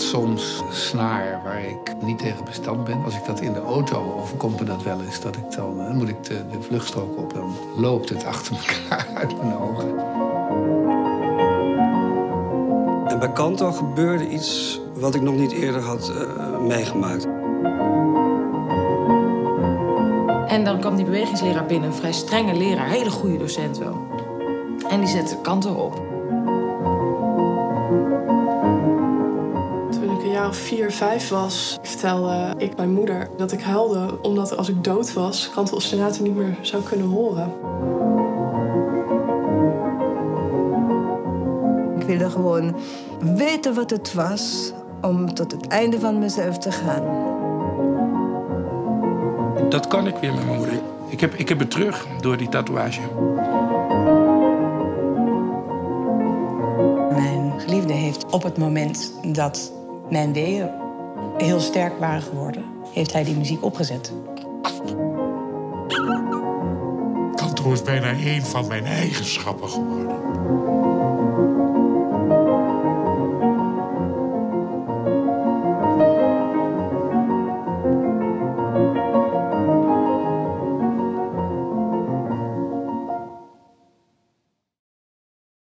soms snaar waar ik niet tegen bestand ben. Als ik dat in de auto overkomt me dat wel eens, dat ik dan moet ik de vluchtstrook op. Dan loopt het achter elkaar uit mijn ogen. En bij Canto gebeurde iets wat ik nog niet eerder had meegemaakt. En dan kwam die bewegingsleraar binnen, een vrij strenge leraar, hele goede docent wel. En die zette Canto op. Toen ik een jaar of 4, 5 was, vertelde ik mijn moeder dat ik huilde omdat als ik dood was, Canto Ostinato niet meer zou kunnen horen. Ik wilde gewoon weten wat het was om tot het einde van mezelf te gaan. Dat kan ik weer met mijn moeder. Ik heb het terug door die tatoeage. Mijn geliefde heeft op het moment dat mijn weeën heel sterk waren geworden, heeft hij die muziek opgezet. Canto is bijna een van mijn eigenschappen geworden.